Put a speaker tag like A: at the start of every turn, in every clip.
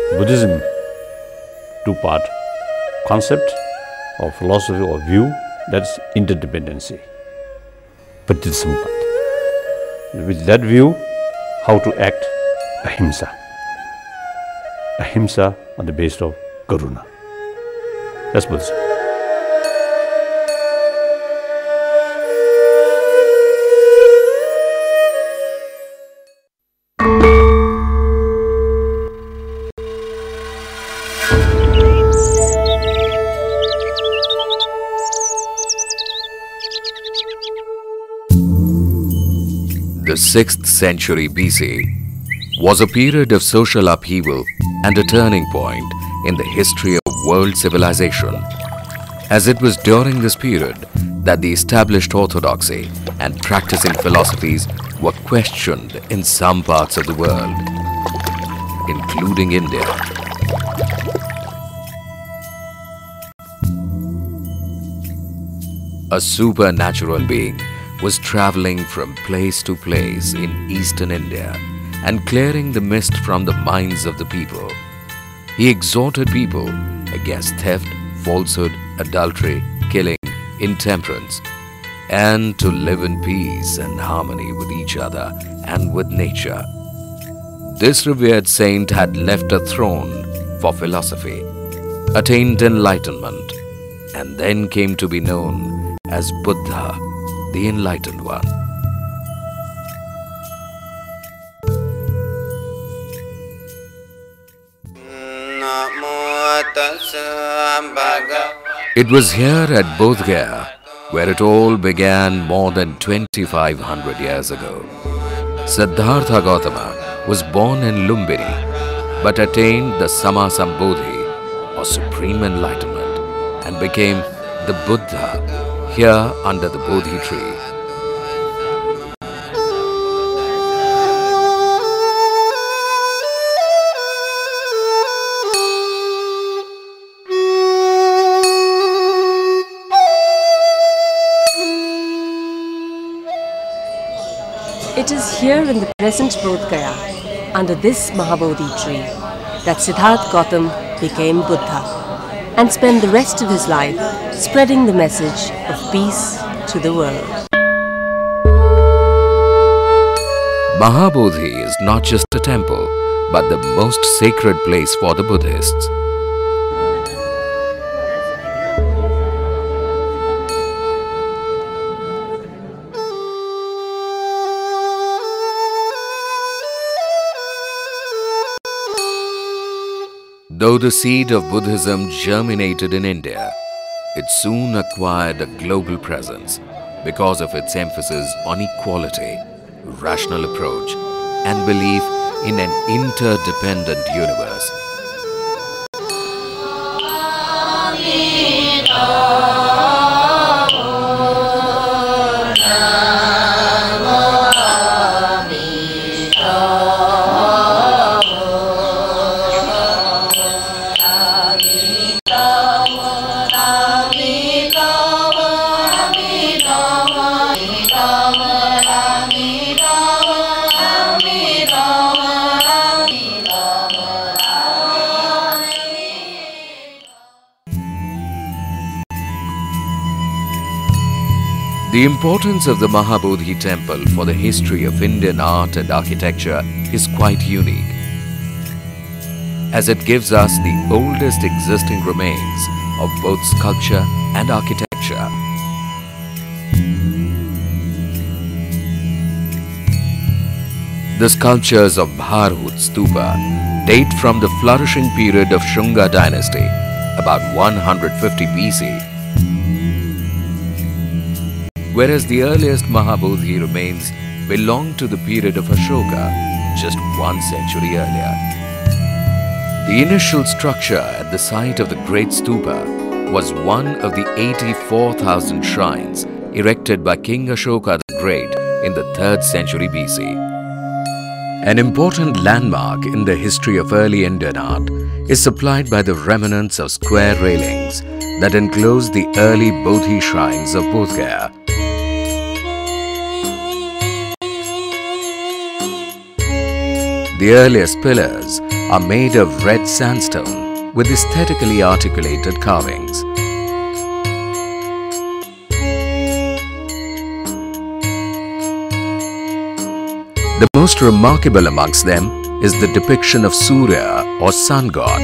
A: Buddhism, two-part concept or philosophy or view, that's interdependency. Paticcasamuppada. With that view, how to act ahimsa. Ahimsa on the basis of karuna. That's Buddhism.
B: The 6th century BC was a period of social upheaval and a turning point in the history of world civilization, as it was during this period that the established orthodoxy and practicing philosophies were questioned in some parts of the world, including India. A supernatural being was traveling from place to place in eastern India and clearing the mist from the minds of the people. He exhorted people against theft, falsehood, adultery, killing, intemperance, and to live in peace and harmony with each other and with nature. This revered saint had left a throne for philosophy, attained enlightenment, and then came to be known as Buddha, the Enlightened One. It was here at Bodh Gaya where it all began more than 2500 years ago. Siddhartha Gautama was born in Lumbini but attained the Sammasambodhi or Supreme Enlightenment and became the Buddha here under the Bodhi tree.
C: It is here in the present Bodh Gaya, under this Mahabodhi tree, that Siddhartha Gautama became Buddha and spent the rest of his life spreading the message of peace to the world.
B: Mahabodhi is not just a temple, but the most sacred place for the Buddhists. Though the seed of Buddhism germinated in India, it soon acquired a global presence because of its emphasis on equality, rational approach, and belief in an interdependent universe. The importance of the Mahabodhi temple for the history of Indian art and architecture is quite unique, as it gives us the oldest existing remains of both sculpture and architecture. The sculptures of Bharhut Stupa date from the flourishing period of Shunga dynasty, about 150 BC. Whereas the earliest Mahabodhi remains belong to the period of Ashoka, just 1 century earlier. The initial structure at the site of the Great Stupa was one of the 84,000 shrines erected by King Ashoka the Great in the 3rd century BC. An important landmark in the history of early Indian art is supplied by the remnants of square railings that enclose the early Bodhi shrines of Bodh Gaya. The earliest pillars are made of red sandstone with aesthetically articulated carvings. The most remarkable amongst them is the depiction of Surya or sun god.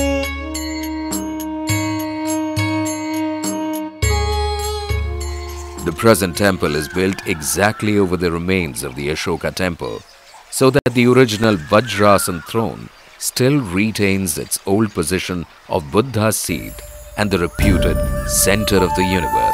B: The present temple is built exactly over the remains of the Ashoka temple, so that the original Vajrasan throne still retains its old position of Buddha's seat and the reputed center of the universe.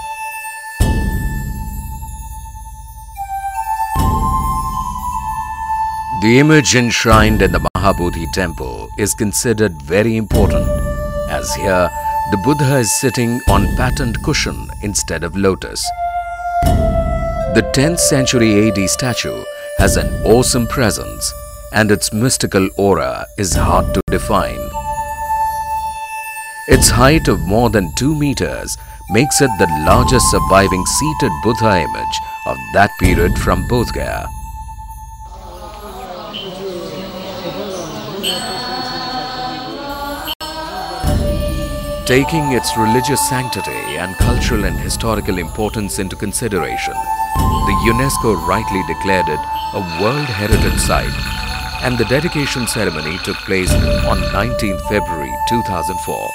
B: The image enshrined in the Mahabodhi temple is considered very important, as here the Buddha is sitting on patterned cushion instead of lotus. The 10th century AD statue has an awesome presence, and its mystical aura is hard to define. Its height of more than 2 meters makes it the largest surviving seated Buddha image of that period from Bodh Gaya. Taking its religious sanctity and cultural and historical importance into consideration, the UNESCO rightly declared it a World Heritage Site, and the dedication ceremony took place on 19th February 2004.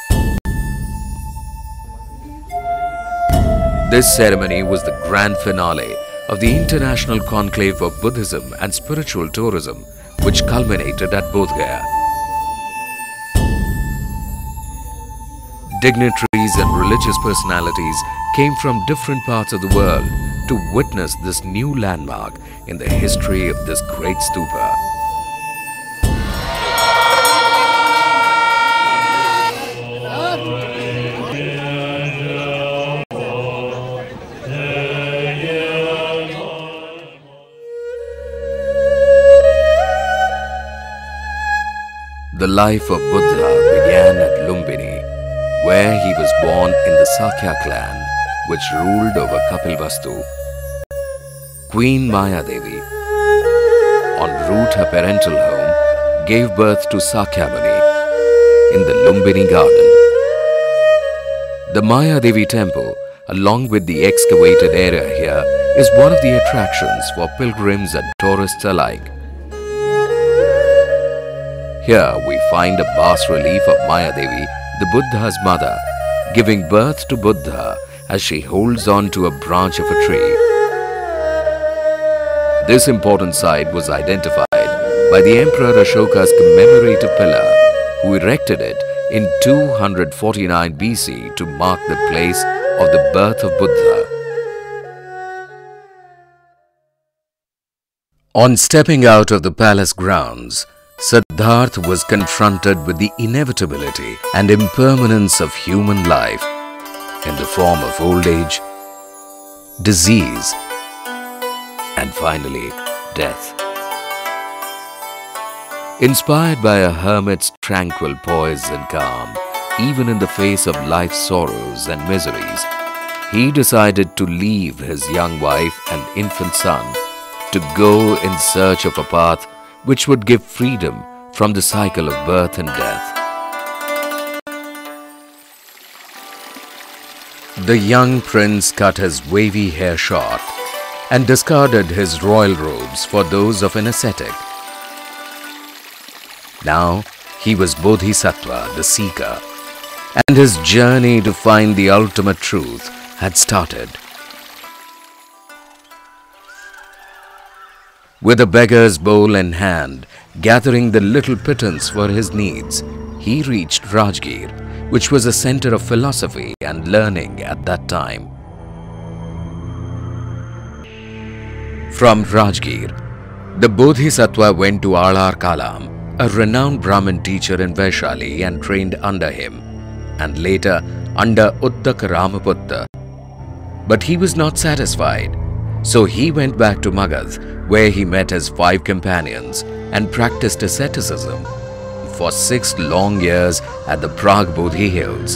B: This ceremony was the grand finale of the International Conclave of Buddhism and Spiritual Tourism, which culminated at Bodh Gaya. Dignitaries and religious personalities came from different parts of the world to witness this new landmark in the history of this great stupa. The life of Buddha began at Lumbini, where he was born in the Sakya clan, which ruled over Kapilvastu. Queen Mayadevi, en route her parental home, gave birth to Sakyamuni in the Lumbini garden. The Mayadevi temple, along with the excavated area here, is one of the attractions for pilgrims and tourists alike. Here we find a bas-relief of Mayadevi, the Buddha's mother, giving birth to Buddha as she holds on to a branch of a tree. This important site was identified by the Emperor Ashoka's commemorative pillar, who erected it in 249 BC to mark the place of the birth of Buddha. On stepping out of the palace grounds, Siddhartha was confronted with the inevitability and impermanence of human life in the form of old age, disease, and finally death. Inspired by a hermit's tranquil poise and calm, even in the face of life's sorrows and miseries, he decided to leave his young wife and infant son to go in search of a path which would give freedom from the cycle of birth and death. The young prince cut his wavy hair short and discarded his royal robes for those of an ascetic. Now he was Bodhisattva, the seeker, and his journey to find the ultimate truth had started. With a beggar's bowl in hand, gathering the little pittance for his needs, he reached Rajgir, which was a center of philosophy and learning at that time. From Rajgir, the Bodhisattva went to Alar Kalam, a renowned Brahmin teacher in Vaishali, and trained under him, and later under Uttak Ramaputta. But he was not satisfied, so he went back to Magadh, where he met his 5 companions and practiced asceticism for 6 long years at the Prag Bodhi Hills,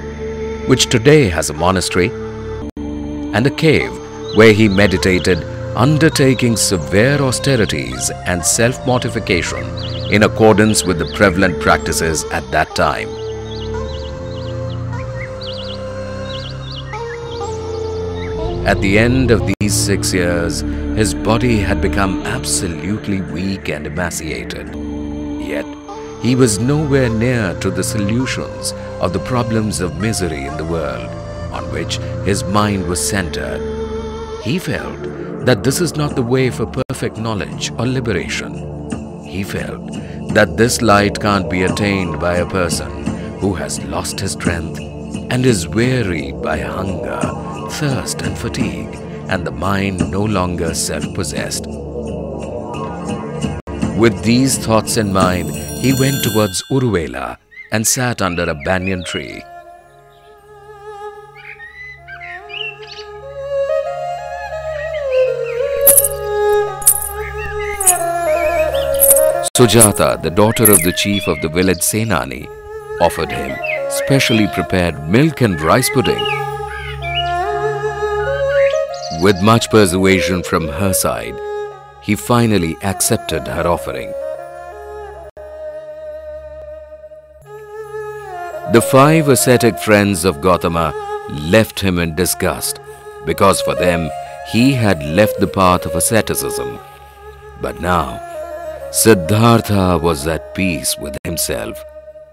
B: which today has a monastery and a cave where he meditated undertaking severe austerities and self-mortification in accordance with the prevalent practices at that time. At the end of these 6 years, his body had become absolutely weak and emaciated. Yet, he was nowhere near to the solutions of the problems of misery in the world on which his mind was centered. He felt that this is not the way for perfect knowledge or liberation. He felt that this light can't be attained by a person who has lost his strength and is wearied by hunger, thirst and fatigue, and the mind no longer self-possessed. With these thoughts in mind, he went towards Uruvela and sat under a banyan tree. Sujata, the daughter of the chief of the village Senani, offered him specially prepared milk and rice pudding. With much persuasion from her side, he finally accepted her offering. The 5 ascetic friends of Gautama left him in disgust because for them he had left the path of asceticism. But now, Siddhartha was at peace with himself.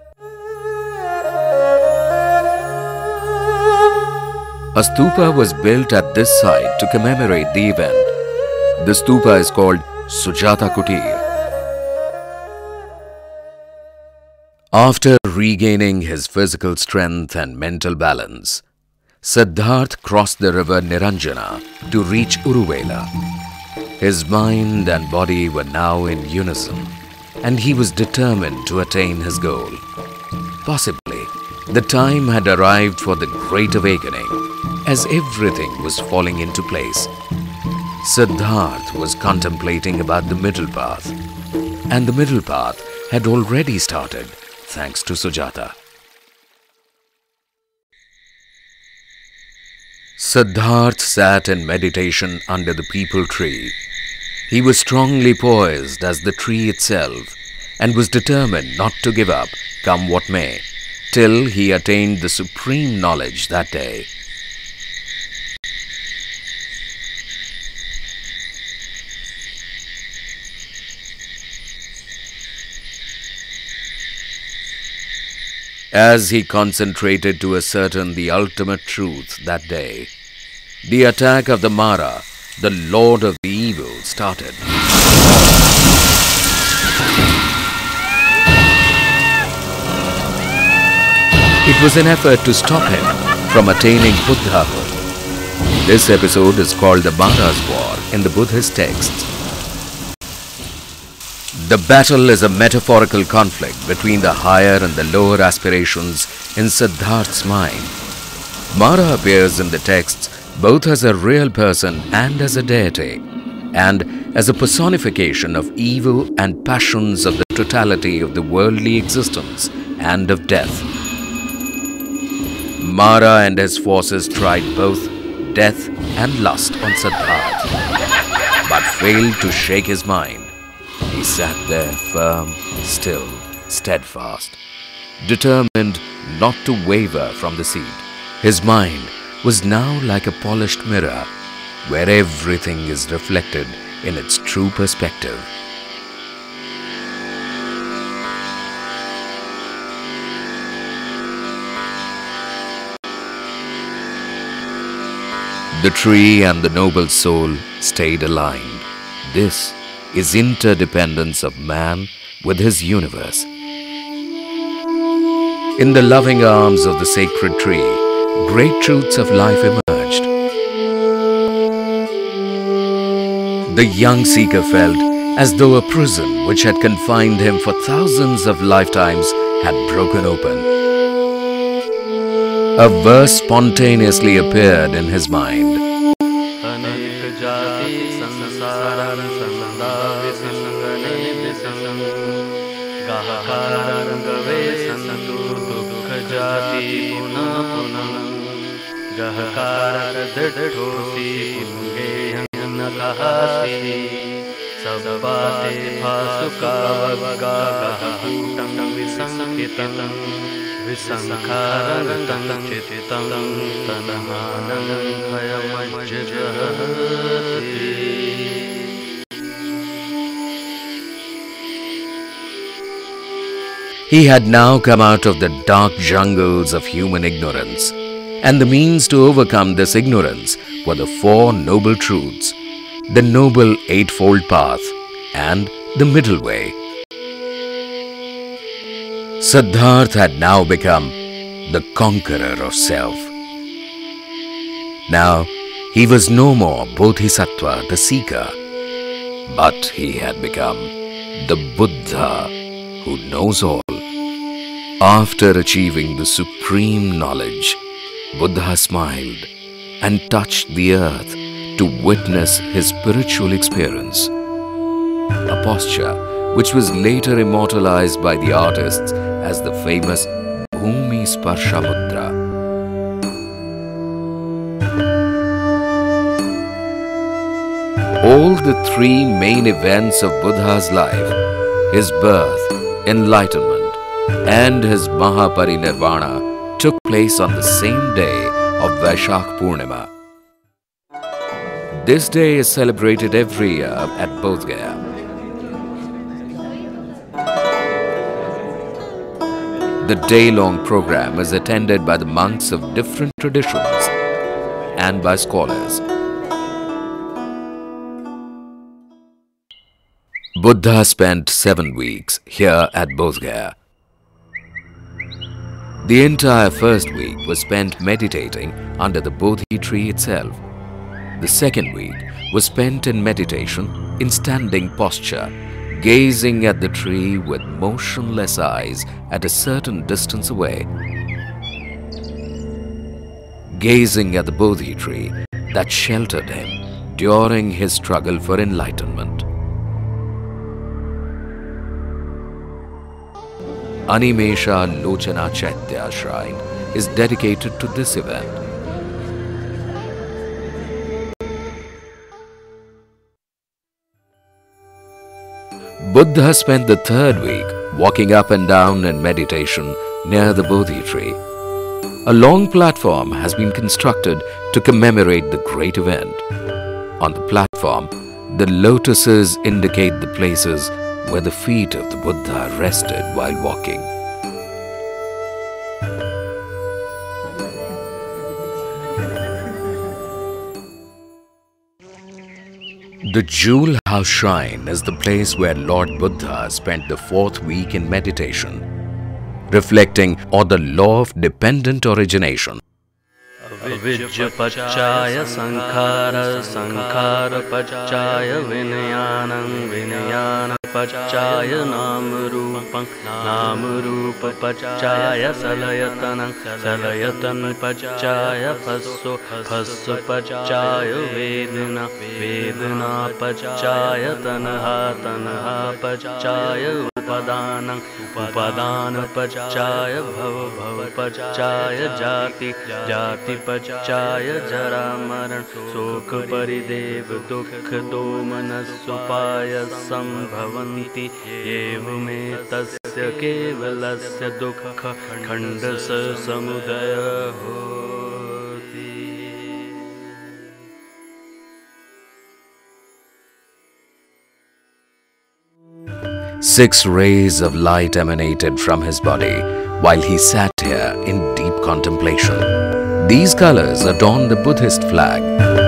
B: A stupa was built at this site to commemorate the event. The stupa is called Sujata Kutir. After regaining his physical strength and mental balance, Siddhartha crossed the river Niranjana to reach Uruvela. His mind and body were now in unison, and he was determined to attain his goal. Possibly, the time had arrived for the great awakening, as everything was falling into place. Siddhartha was contemplating about the middle path, and the middle path had already started thanks to Sujata. Siddhartha sat in meditation under the peepal tree. He was strongly poised as the tree itself and was determined not to give up, come what may, till he attained the supreme knowledge that day. As he concentrated to ascertain the ultimate truth that day, the attack of the Mara, the Lord of the Evil, started. It was an effort to stop him from attaining Buddhahood. This episode is called the Mara's War in the Buddhist texts. The battle is a metaphorical conflict between the higher and the lower aspirations in Siddhartha's mind. Mara appears in the texts both as a real person and as a deity, and as a personification of evil and passions of the totality of the worldly existence and of death. Mara and his forces tried both death and lust on Siddhartha, but failed to shake his mind. He sat there firm, still, steadfast, determined not to waver from the seat. His mind was now like a polished mirror, where everything is reflected in its true perspective. The tree and the noble soul stayed aligned. This is interdependence of man with his universe. In the loving arms of the sacred tree, great truths of life emerged. The young seeker felt as though a prison which had confined him for thousands of lifetimes had broken open. A verse spontaneously appeared in his mind.
D: सब्बाते भासुकावगाहकूटं विसंकितं विसंखारं चित्तं तन्मानं भयमज्जगति.
B: He had now come out of the dark jungles of human ignorance, and the means to overcome this ignorance were the Four Noble Truths, the Noble Eightfold Path, and the Middle Way. Siddhartha had now become the conqueror of self. Now, he was no more Bodhisattva, the seeker, but he had become the Buddha who knows all. After achieving the supreme knowledge, Buddha smiled and touched the earth to witness his spiritual experience, a posture which was later immortalized by the artists as the famous Bhumi Sparsha Mudra. All the three main events of Buddha's life, his birth, enlightenment, and his Mahaparinirvana, took place on the same day of Vaishakh Purnima. This day is celebrated every year at Bodh Gaya. The day-long program is attended by the monks of different traditions and by scholars. Buddha spent 7 weeks here at Bodh Gaya. The entire first week was spent meditating under the Bodhi tree itself. The second week was spent in meditation in standing posture, gazing at the tree with motionless eyes at a certain distance away. Gazing at the Bodhi tree that sheltered him during his struggle for enlightenment. Animesha Lochana Chaitya Shrine is dedicated to this event. Buddha spent the third week walking up and down in meditation near the Bodhi tree. A long platform has been constructed to commemorate the great event. On the platform, the lotuses indicate the places where the feet of the Buddha rested while walking. The Jewel House Shrine is the place where Lord Buddha spent the 4th week in meditation, reflecting on the law of dependent origination.
D: Avijja Pachaya Sankhara Sankhara Pachaya Vinyanam Vinyana Pachaya Namarupam Namarupa Pachaya Salayatanam Salayatan Pachaya Phasso Phasso Pachaya Vedana Vedana Pachaya Tanha Tanha Pachaya Upadanam Upadana Pachaya Bhava Bhava Pachaya Jati Jati Pachaya Jara Maran Sokha Paridev Dukha Domanas Upaya Sambhavanti Evame Tasya Kevalasya Dukha Khandasa Samudaya Hoti.
B: 6 rays of light emanated from his body while he sat here in deep contemplation. These colors adorn the Buddhist flag.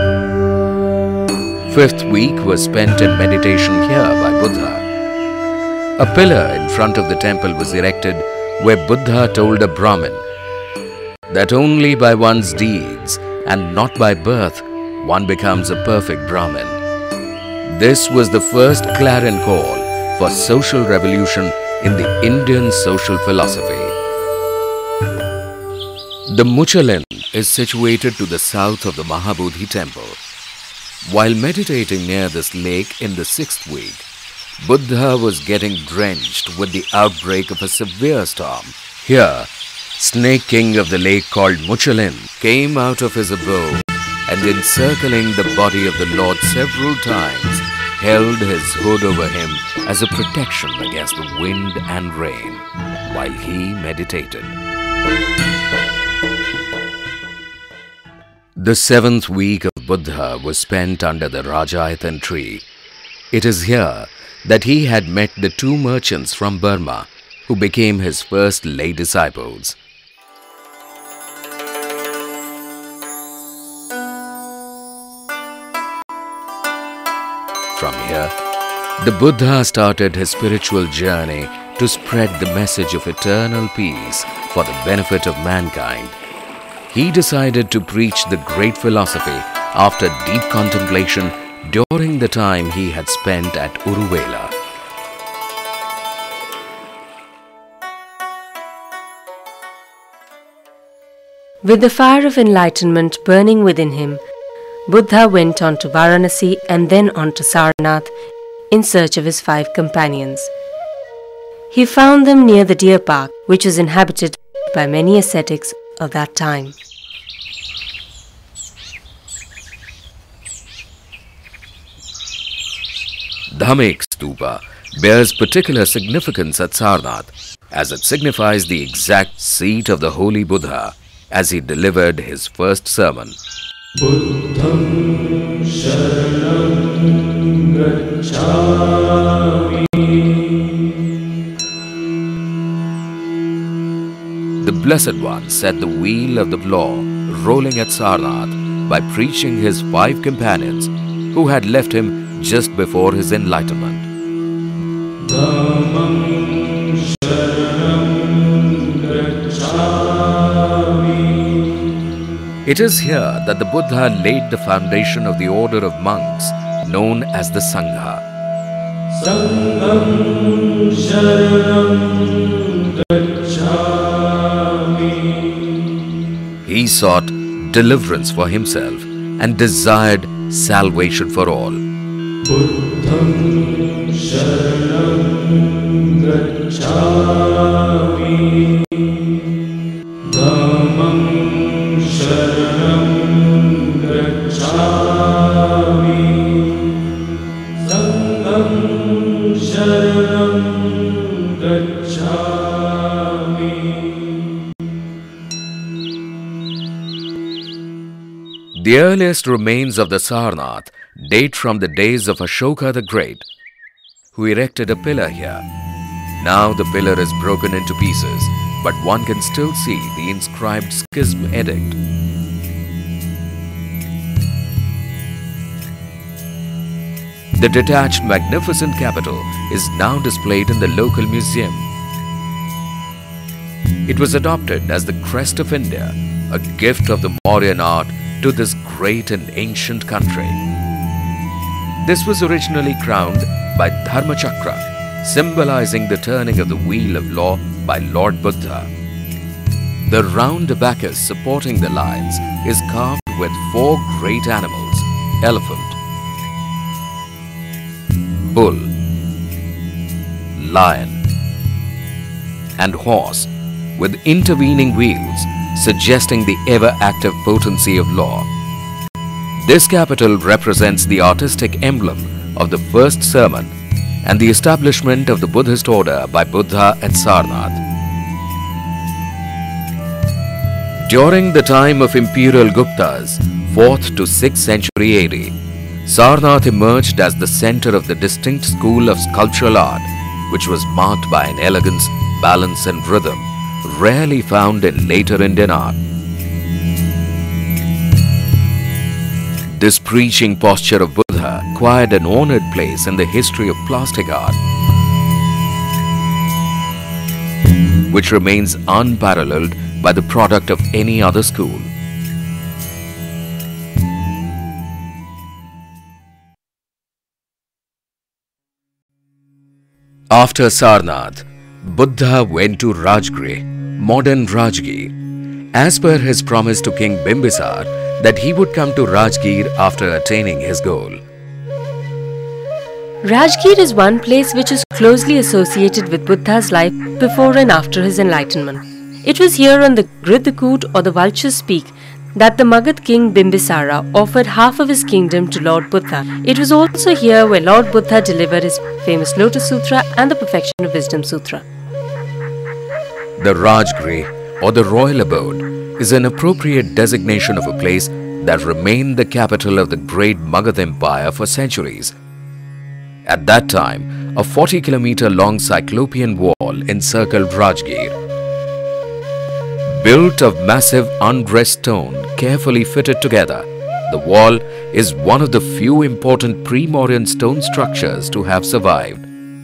B: 5th week was spent in meditation here by Buddha. A pillar in front of the temple was erected where Buddha told a Brahmin that only by one's deeds and not by birth one becomes a perfect Brahmin. This was the first clarion call for social revolution in the Indian social philosophy. The Muchalin is situated to the south of the Mahabodhi temple. While meditating near this lake in the 6th week, Buddha was getting drenched with the outbreak of a severe storm. Here, Snake King of the lake called Muchalin came out of his abode and encircling the body of the Lord several times, held his hood over him as a protection against the wind and rain while he meditated. The 7th week of Buddha was spent under the Rajayatan tree. It is here that he had met the 2 merchants from Burma who became his first lay disciples. From here, the Buddha started his spiritual journey to spread the message of eternal peace for the benefit of mankind. He decided to preach the great philosophy after deep contemplation during the time he had spent at Uruvela.
C: With the fire of enlightenment burning within him, Buddha went on to Varanasi and then on to Sarnath in search of his 5 companions. He found them near the deer park, which was inhabited by many ascetics of that time.
B: Dhamek Stupa bears particular significance at Sarnath as it signifies the exact seat of the holy Buddha as he delivered his first sermon. Buddham Sharanam Gacchami. The Blessed One set the wheel of the law rolling at Sarnath by preaching his 5 companions who had left him just before his enlightenment. Dhammam Sharanam Gacchami. It is here that the Buddha laid the foundation of the order of monks known as the Sangha. Sangham Sharanam Gacchami. He sought deliverance for himself and desired salvation for all. Buddham Sharanam Gacchami. Dhammam Sharanam Gacchami. Sangham Sharanam Gacchami. The earliest remains of the Sarnath date from the days of Ashoka the Great, who erected a pillar here. Now the pillar is broken into pieces, but one can still see the inscribed schism edict. The detached magnificent capital is now displayed in the local museum. It was adopted as the crest of India, a gift of the Mauryan art to this great and ancient country. This was originally crowned by Dharmachakra, symbolizing the turning of the wheel of law by Lord Buddha. The round abacus supporting the lions is carved with 4 great animals: elephant, bull, lion, and horse, with intervening wheels suggesting the ever-active potency of law. This capital represents the artistic emblem of the first sermon and the establishment of the Buddhist order by Buddha at Sarnath. During the time of Imperial Guptas, 4th to 6th century AD, Sarnath emerged as the center of the distinct school of sculptural art, which was marked by an elegance, balance and rhythm rarely found in later Indian art. This preaching posture of Buddha acquired an honored place in the history of plastic art, which remains unparalleled by the product of any other school. After Sarnath, Buddha went to Rajgriha, modern Rajgir, as per his promise to King Bimbisar that he would come to Rajgir after attaining his goal.
C: Rajgir is one place which is closely associated with Buddha's life before and after his enlightenment. It was here on the Gridhakut or the Vulture's Peak that the Magad king Bimbisara offered half of his kingdom to Lord Buddha. It was also here where Lord Buddha delivered his famous Lotus Sutra and the Perfection of Wisdom Sutra.
B: The Rajgriha, or the royal abode, is an appropriate designation of a place that remained the capital of the great Magad Empire for centuries. At that time, a 40-kilometer-long cyclopean wall encircled Rajgir. Built of massive undressed stone carefully fitted together, the wall is one of the few important pre-Mauryan stone structures to have survived.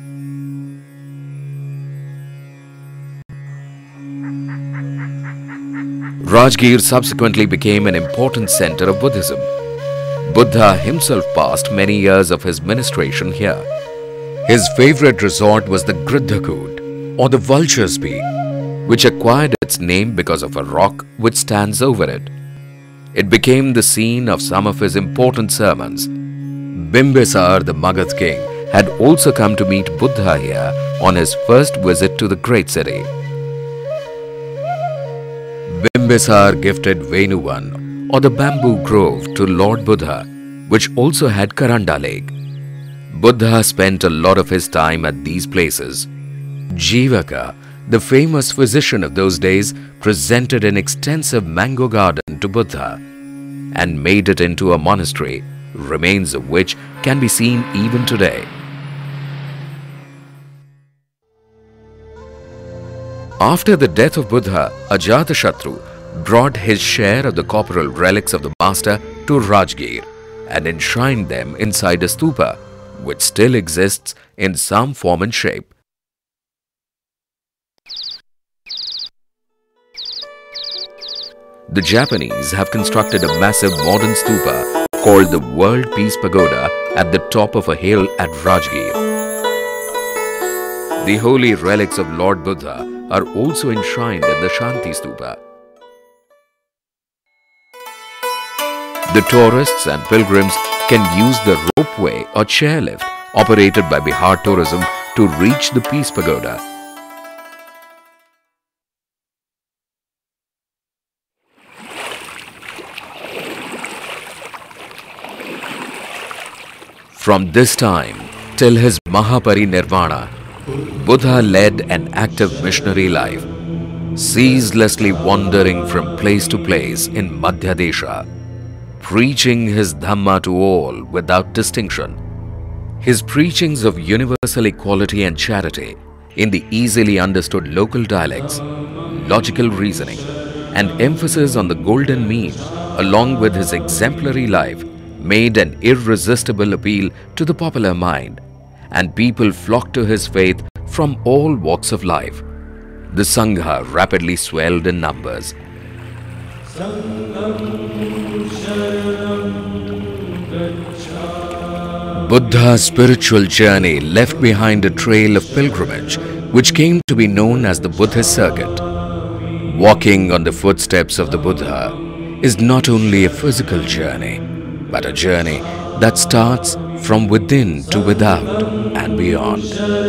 B: Rajgir subsequently became an important center of Buddhism. Buddha himself passed many years of his ministration here. His favorite resort was the Griddhakoot, or the Vulture's Peak, which acquired its name because of a rock which stands over it. It became the scene of some of his important sermons. Bimbisar, the Magad king, had also come to meet Buddha here on his first visit to the great city. Bimbisar gifted Venuvan, or the bamboo grove, to Lord Buddha, which also had Karanda lake. Buddha spent a lot of his time at these places. Jivaka, the famous physician of those days, presented an extensive mango garden to Buddha and made it into a monastery, remains of which can be seen even today. After the death of Buddha, Ajatashatru brought his share of the corporal relics of the master to Rajgir and enshrined them inside a stupa, which still exists in some form and shape. The Japanese have constructed a massive modern stupa called the World Peace Pagoda at the top of a hill at Rajgir. The holy relics of Lord Buddha are also enshrined in the Shanti Stupa. The tourists and pilgrims can use the ropeway or chairlift operated by Bihar Tourism to reach the Peace Pagoda. From this time till his Mahaparinirvana, Buddha led an active missionary life, ceaselessly wandering from place to place in Madhya Desha, preaching his Dhamma to all without distinction. His preachings of universal equality and charity in the easily understood local dialects, logical reasoning, and emphasis on the golden mean, along with his exemplary life, made an irresistible appeal to the popular mind, and people flocked to his faith from all walks of life. The Sangha rapidly swelled in numbers. Buddha's spiritual journey left behind a trail of pilgrimage which came to be known as the Buddhist Circuit. Walking on the footsteps of the Buddha is not only a physical journey, but a journey that starts from within to without and beyond.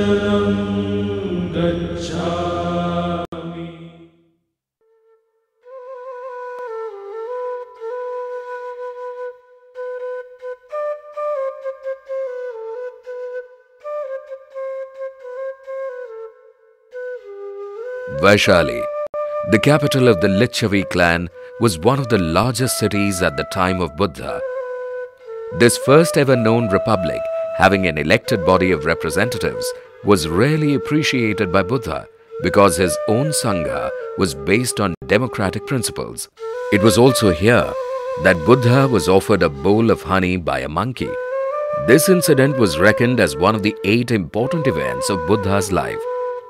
B: Vaishali, the capital of the Licchavi clan, was one of the largest cities at the time of Buddha. This first ever known republic, having an elected body of representatives, was rarely appreciated by Buddha because his own Sangha was based on democratic principles. It was also here that Buddha was offered a bowl of honey by a monkey. This incident was reckoned as one of the 8 important events of Buddha's life.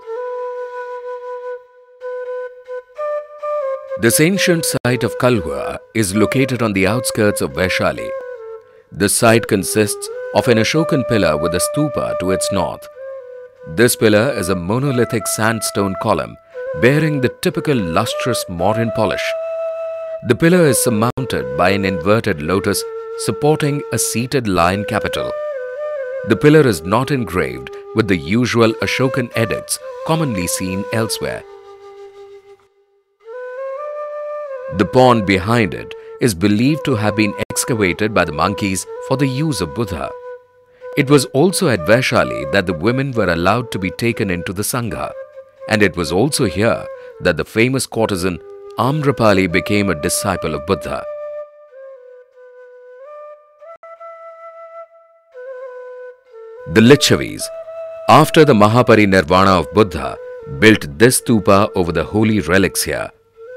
B: This ancient site of Kalhua is located on the outskirts of Vaishali. The site consists of an Ashokan pillar with a stupa to its north. This pillar is a monolithic sandstone column bearing the typical lustrous Mauryan polish. The pillar is surmounted by an inverted lotus supporting a seated lion capital. The pillar is not engraved with the usual Ashokan edicts commonly seen elsewhere. The pond behind it is believed to have been excavated by the monkeys for the use of Buddha. It was also at Vaishali that the women were allowed to be taken into the Sangha, and it was also here that the famous courtesan Amrapali became a disciple of Buddha. The Lichavis, after the Mahaparinirvana of Buddha, built this stupa over the holy relics here.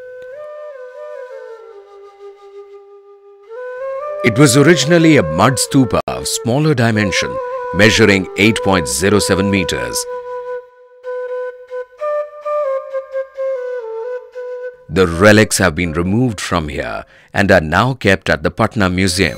B: It was originally a mud stupa of smaller dimension, measuring 8.07 meters. The relics have been removed from here and are now kept at the Patna Museum.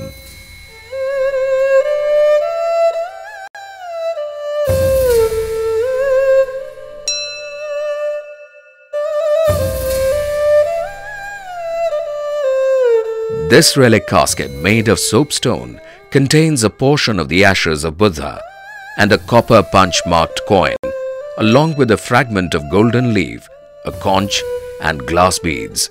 B: This relic casket made of soapstone contains a portion of the ashes of Buddha and a copper punch-marked coin, along with a fragment of golden leaf, a conch and glass beads.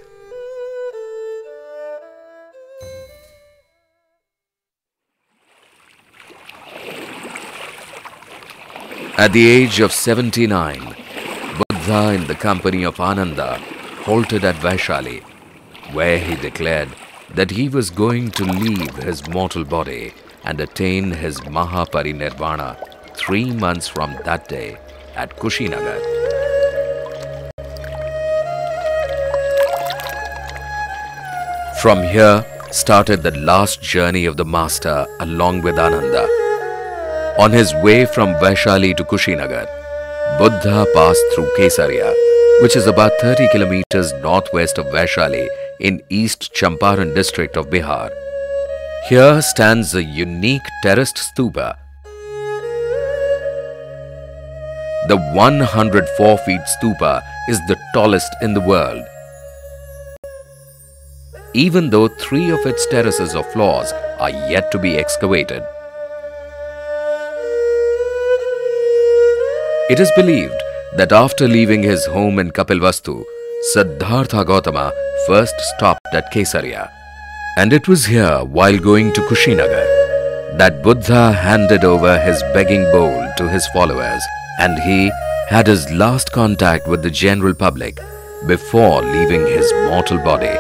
B: At the age of 79, Buddha in the company of Ananda halted at Vaishali, where he declared that he was going to leave his mortal body and attain his Mahaparinirvana 3 months from that day at Kushinagar. From here started the last journey of the master along with Ananda. On his way from Vaishali to Kushinagar, Buddha passed through Kesaria, which is about 30 kilometers northwest of Vaishali in East Champaran district of Bihar. Here stands a unique terraced stupa. The 104 feet stupa is the tallest in the world. Even though 3 of its terraces or floors are yet to be excavated. It is believed that after leaving his home in Kapilvastu, Siddhartha Gautama first stopped at Kesaria. And it was here, while going to Kushinagar, that Buddha handed over his begging bowl to his followers, and he had his last contact with the general public before leaving his mortal body.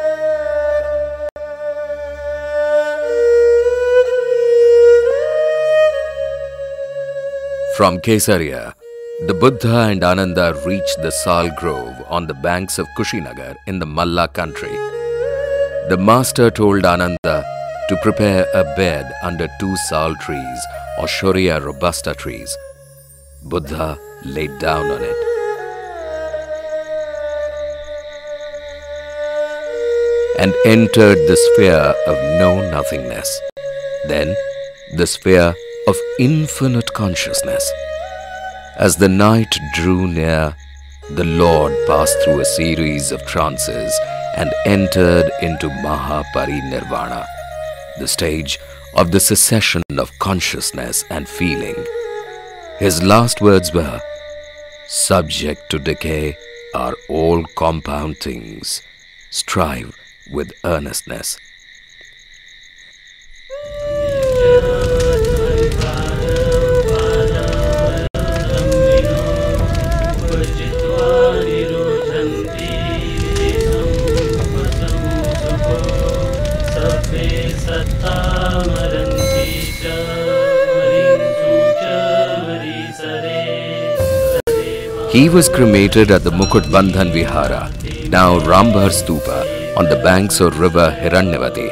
B: From Kesaria, the Buddha and Ananda reached the Sal Grove on the banks of Kushinagar in the Malla country. The master told Ananda to prepare a bed under 2 sal trees or Shoria robusta trees. Buddha laid down on it. And entered the sphere of know-nothingness. Then the sphere of infinite consciousness. As the night drew near, the Lord passed through a series of trances and entered into Mahaparinirvana, the stage of the cessation of consciousness and feeling. His last words were, "Subject to decay are all compound things. Strive with earnestness." He was cremated at the Mukut Bandhan Vihara, now Rambhar Stupa, on the banks of river Hiranyavati.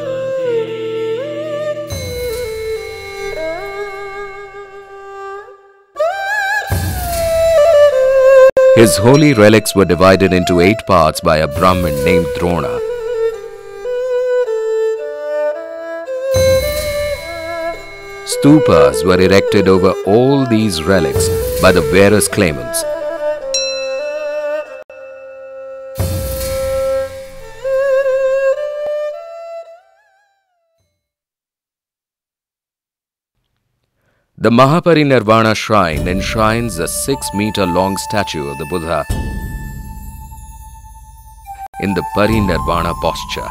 B: His holy relics were divided into 8 parts by a Brahmin named Drona. Stupas were erected over all these relics by the various claimants. The Mahaparinirvana shrine enshrines a 6-meter long statue of the Buddha. in the Parinirvana posture.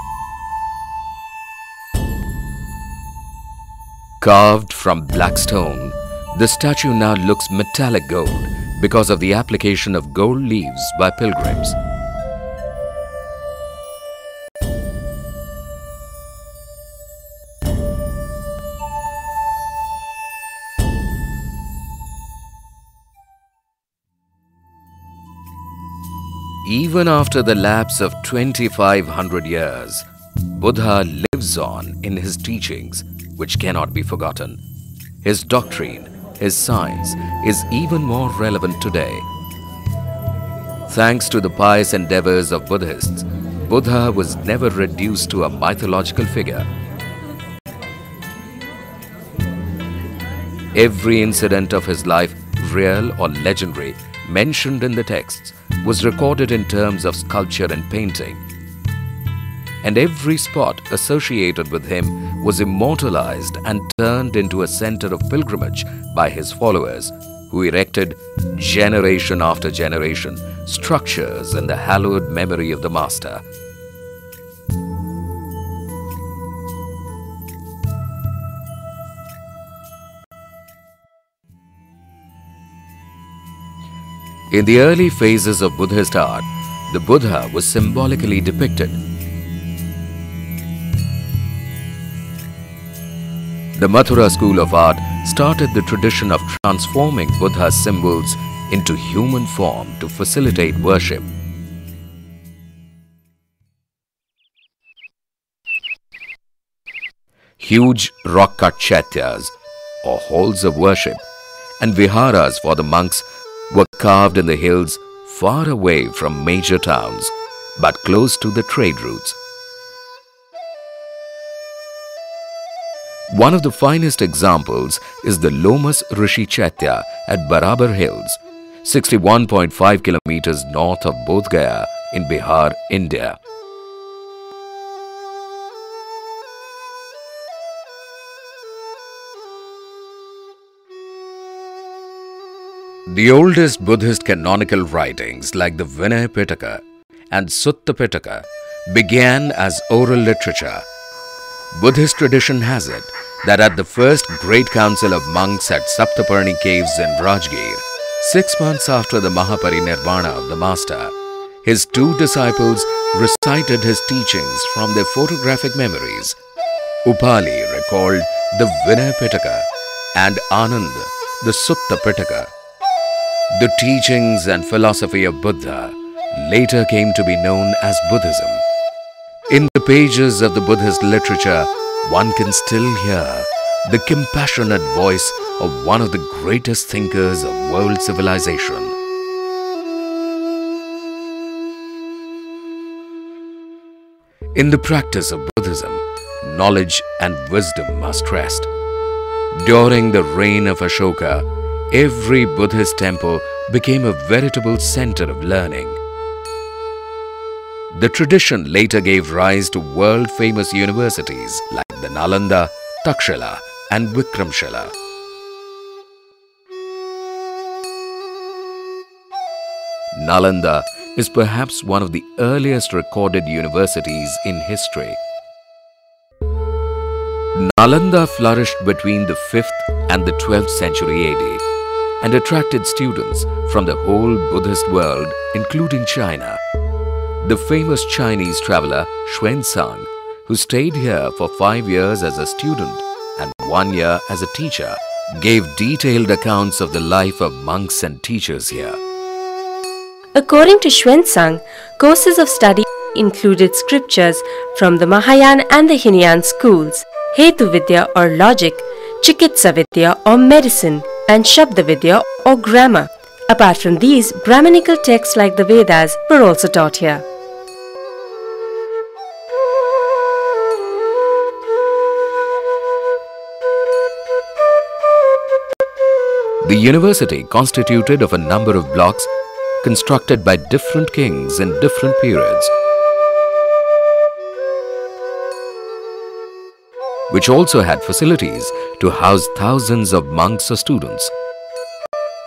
B: Carved from black stone, the statue now looks metallic gold because of the application of gold leaves by pilgrims. Even after the lapse of 2500 years, Buddha lives on in his teachings, which cannot be forgotten. His doctrine, his science is even more relevant today. Thanks to the pious endeavors of Buddhists, Buddha was never reduced to a mythological figure. Every incident of his life, real or legendary, mentioned in the texts, was recorded in terms of sculpture and painting. And every spot associated with him was immortalized and turned into a center of pilgrimage by his followers, who erected generation after generation structures in the hallowed memory of the Master. In the early phases of Buddhist art, the Buddha was symbolically depicted. The Mathura school of art started the tradition of transforming Buddha's symbols into human form to facilitate worship. Huge rock-cut chaityas, or halls of worship, and viharas for the monks were carved in the hills far away from major towns, but close to the trade routes. One of the finest examples is the Lomas Rishi Chaitya at Barabar Hills, 61.5 kilometers north of Bodh Gaya in Bihar, India. The oldest Buddhist canonical writings like the Vinaya Pitaka and Sutta Pitaka began as oral literature. Buddhist tradition has it that at the first great council of monks at Saptaparni caves in Rajgir, 6 months after the Mahaparinirvana of the Master, his 2 disciples recited his teachings from their photographic memories. Upali recalled the Vinaya Pitaka and Anand the Sutta Pitaka. The teachings and philosophy of Buddha later came to be known as Buddhism. In the pages of the Buddhist literature, one can still hear the compassionate voice of one of the greatest thinkers of world civilization. In the practice of Buddhism, knowledge and wisdom must rest. During the reign of Ashoka, every Buddhist temple became a veritable center of learning. The tradition later gave rise to world-famous universities like the Nalanda, Takshila and Vikramshila. Nalanda is perhaps one of the earliest recorded universities in history. Nalanda flourished between the 5th and the 12th century AD and attracted students from the whole Buddhist world, including China. The famous Chinese traveler Xuanzang, who stayed here for 5 years as a student and 1 year as a teacher, gave detailed accounts of the life of monks and teachers here.
C: According to Xuanzang, courses of study included scriptures from the Mahayana and the Hinayan schools, Hetu Vidya or logic, Chikitsa Vidya or medicine, and Shabda Vidya or grammar. Apart from these, Brahminical texts like the Vedas were also taught here.
B: The university constituted of a number of blocks constructed by different kings in different periods, which also had facilities to house thousands of monks or students.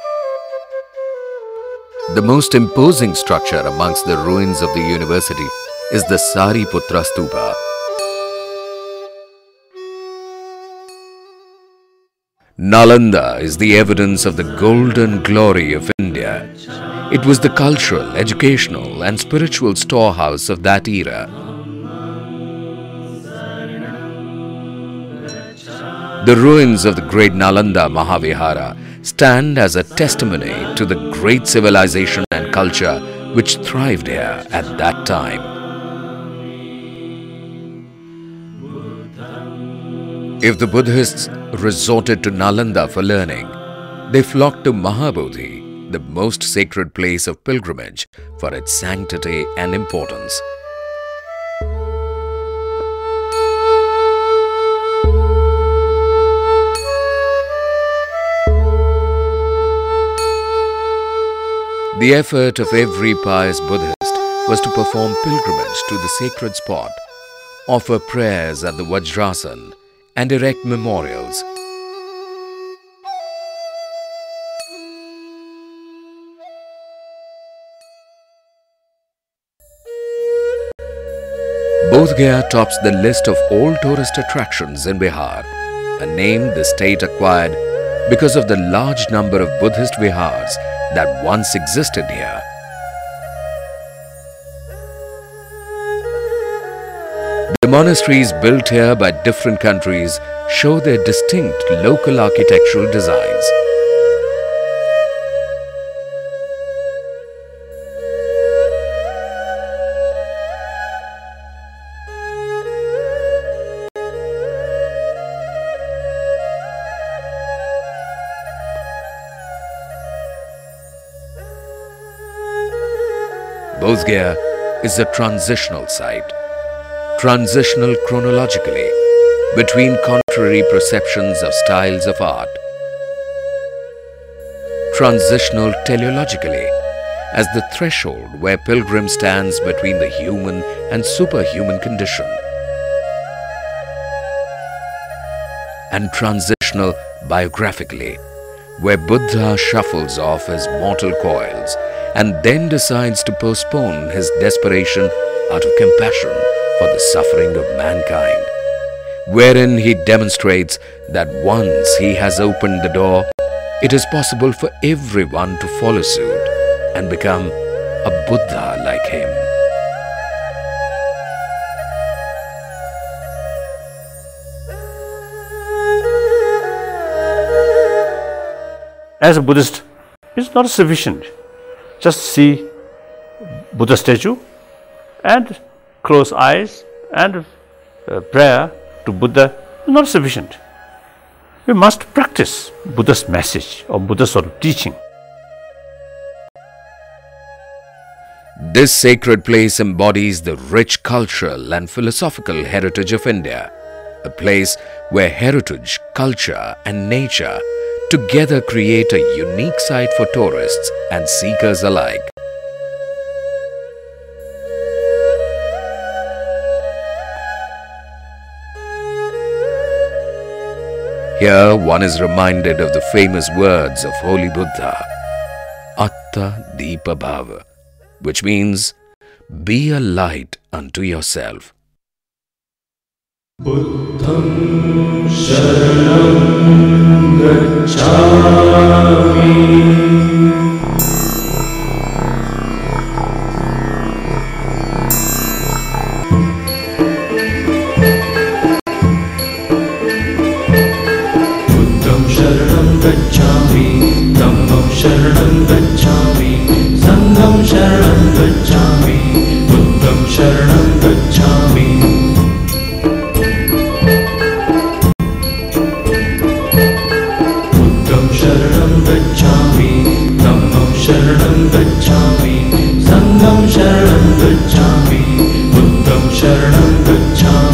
B: The most imposing structure amongst the ruins of the university is the Sariputra Stupa. Nalanda is the evidence of the golden glory of India. It was the cultural, educational and spiritual storehouse of that era. The ruins of the great Nalanda Mahavihara stand as a testimony to the great civilization and culture which thrived here at that time. If the Buddhists resorted to Nalanda for learning, they flocked to Mahabodhi, the most sacred place of pilgrimage for its sanctity and importance. The effort of every pious Buddhist was to perform pilgrimage to the sacred spot, offer prayers at the Vajrasan, and erect memorials. Bodh Gaya tops the list of all tourist attractions in Bihar, a name the state acquired because of the large number of Buddhist vihars that once existed here. The monasteries built here by different countries show their distinct local architectural designs. Bodh Gaya is a transitional site, transitional chronologically between contrary perceptions of styles of art, transitional teleologically as the threshold where pilgrim stands between the human and superhuman condition, and transitional biographically where Buddha shuffles off his mortal coils and then decides to postpone his desperation out of compassion for the suffering of mankind, wherein he demonstrates that once he has opened the door, it is possible for everyone to follow suit and become a Buddha like him.
A: As a Buddhist, it's not sufficient. Just see Buddha statue and close eyes and prayer to Buddha is not sufficient. We must practice Buddha's message or Buddha's sort of teaching.
B: This sacred place embodies the rich cultural and philosophical heritage of India, a place where heritage, culture and nature together create a unique site for tourists and seekers alike. Here one is reminded of the famous words of Holy Buddha, Atta Deepa Bhava, which means, be a light unto yourself.
E: Buddham Sharanam Gacchami. Dhammam Sharanam Gacchami, Sangham Sharanam Gacchami, Buddham Sharanam Gacchami. Buddham Sharanam Gacchami, Dhammam Sharanam Gacchami, Sangham Sharanam Gacchami, Buddham Sharanam Gacchami.